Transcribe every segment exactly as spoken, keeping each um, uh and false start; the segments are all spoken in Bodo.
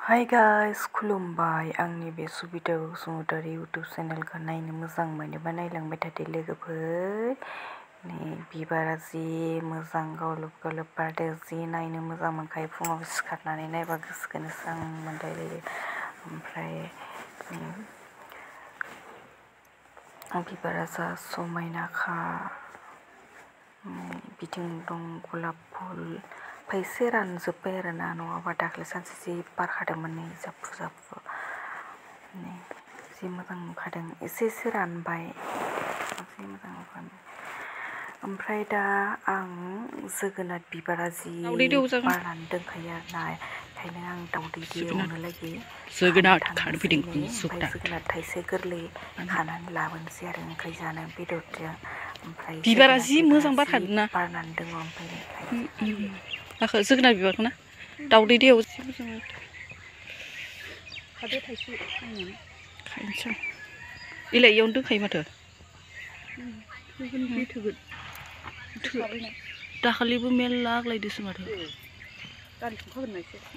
हाय गाइस खुलुमबाय आंनि बे सुबिदा बसुमतारी इउटुब चेनेलखौ नायनो मोजां मोनोबा नायलांबाय थादो लोगोफोर। नै बिबारा जि मोजां गावलब गावलब बारदों, जि नायनो मोजां मोनखायो। फुङाव सिखारनानै नायबा गोसोखौनो स्रां मोनलायलायो। ओमफ्राय बिबारा जा समायनाखा। बिथिं दं गलाप फुल, फायसे रानजोब्बाय आरो ना, नङाबा दाख्लै सानसे जि बारखादोंमोन नै जाफु जाफु। नै जि मोजां नुखादों, एसे एसे रानबाय, जि मोजां नुखादों। ओमफ्राय दा आं जोगोनार बिबारा जि बारनानै दोनखायो आरो ना, ओंखायनो आं दावदै एवनो लागि खानो थांनोसै नै। ओमफ्राय जोगोनार थाइसे गोरलै खानानै लाबोनोसै आरो ओंख्रि जानो बेदरजों। ओमफ्राय बिबारा जि मोजां बारखादोंना बारनानै दङ। ओमफ्राय माखो जोगोनार बिबारखौ ना दावदै दैयाव जि मोजां खादो थाइसे खायनोसै आं इलाय इयावनो दोनखायो माथो। थोगोन बे थोगोन दाखालिबो मेरला आग्लायदोसो माथो। गारि संखागोन ना एसे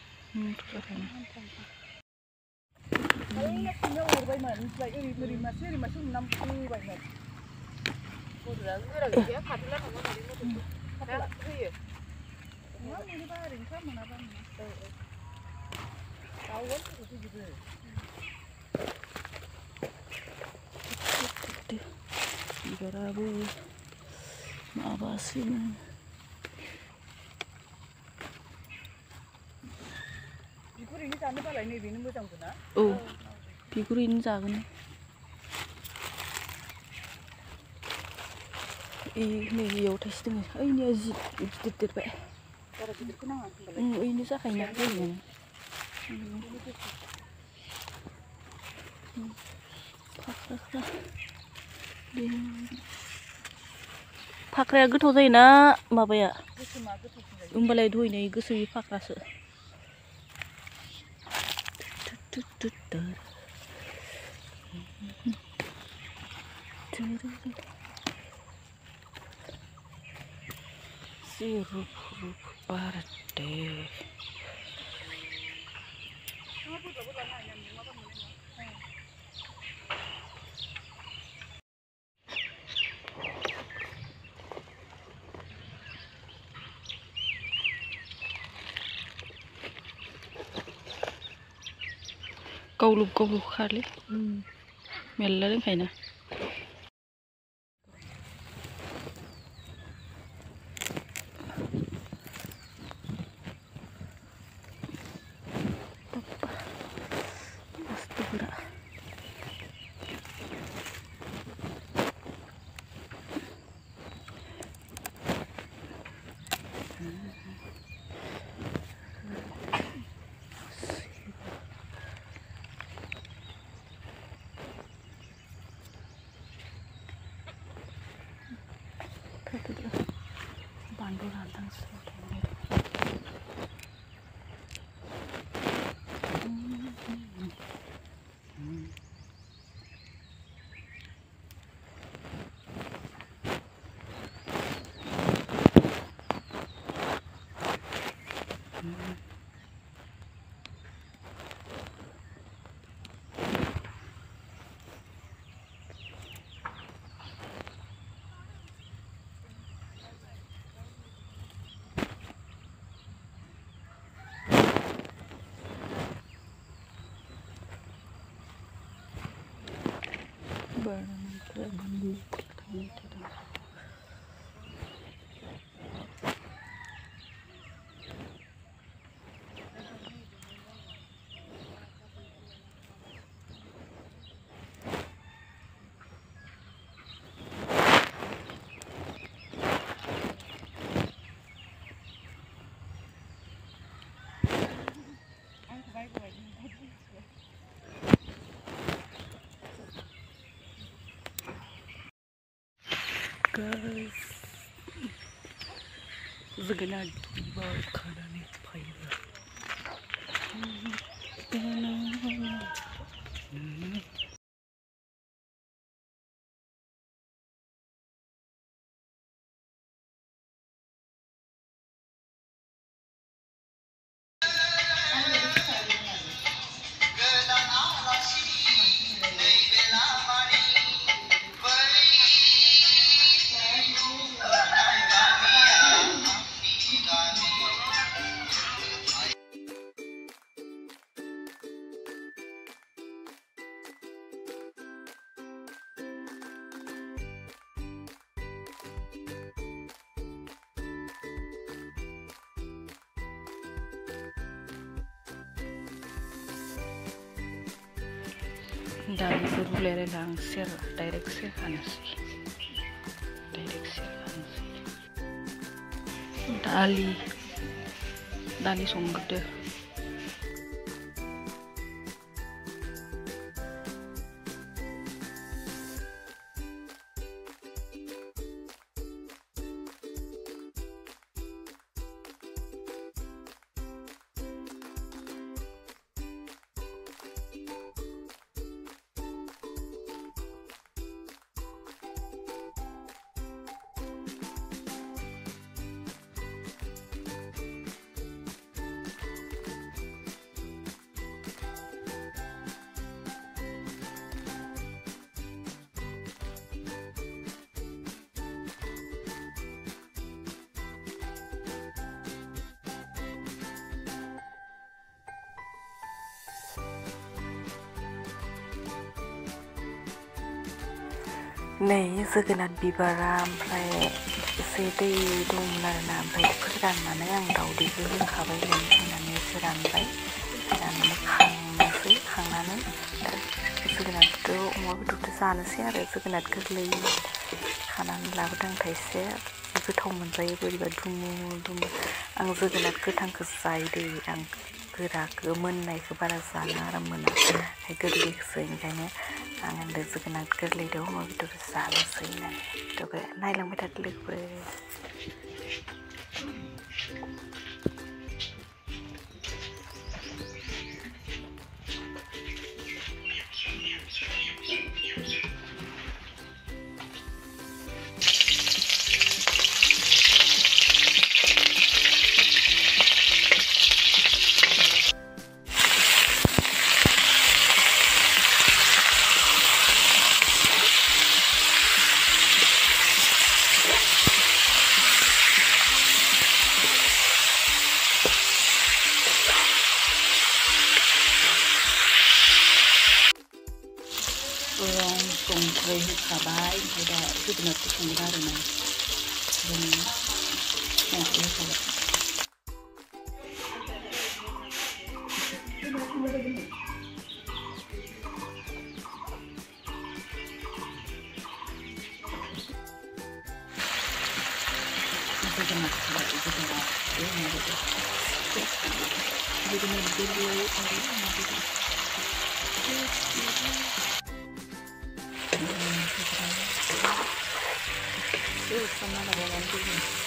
अरबायमोन ओमफ्राय ओरै ओरै मासे ओरै मासे हमना होबायमोन। गथ'आ गोरा गैखाया खाथिला थांबा मादै होयो। नङा मोनोबा ओरैनोखा मोनाबा मोना। दाउआ फैजोबो। बिबाराबो माबासोनो बिगुरैनो जानो बालाय नैबेनो मोजांबो ना। औ बिगुरैनो जागोन। नै इयाव थाइसे दङ, ओइनिया जि गिदिर देरबाय। बारा गिदिरखौ नाङा होनबालाय ओइनो जाखायोना ओरैनो फाख्रा फाख्राया गोथाव जायोना माबाया होमबालाय दहायनो गोसोयै फाख्रासो। जि रुप रुप बारदो। गावलुब गावलुब खालै मेरला दोनखायोना। बानलु रानहांसो guys, जोगोनार बिबार खानानै फैबाय। दालिखौ रुलायलायला आं सेर डाइरेक्ट सेरखानोसै डाइरेक्ट सेरखानोसै दालि दालि संग्रोदो नै जोगोनार बिबारा ओमफ्राय एसे दै दंमोन आरोना ओमफ्राय फोराननानै आं दावदैखौ होखाबाय होनानै एसे रानबाय राननानै खांनोसै खांनानै जोगोनारखौ अमा बेदरजों जानोसै आरो जोगोनार गोरलै खानानै लाबोदों थाइसे गोथाव मोनजायो बोरैबा दुमु दुमु आं जोगोनार गोथांखौ जायो दै आं गोराखौ मोननायखौ बारा जानो आराम मोना गोरलैखौसो ओंखायनो आं होनदों जोगोनार गोरलैदो अमा बेदर जानोसै होननानै थेवबो नायलांबाय थादो लोगोफोर rong संख्रै होखाबाय ओमफ्राय दा जोगोनारखौ संगोन आरोना जों संख्रै होखाबाय जोगोनारखौ जोगोनार जोगोनार गोरलै आरो अमा बेदर Terus sama lawan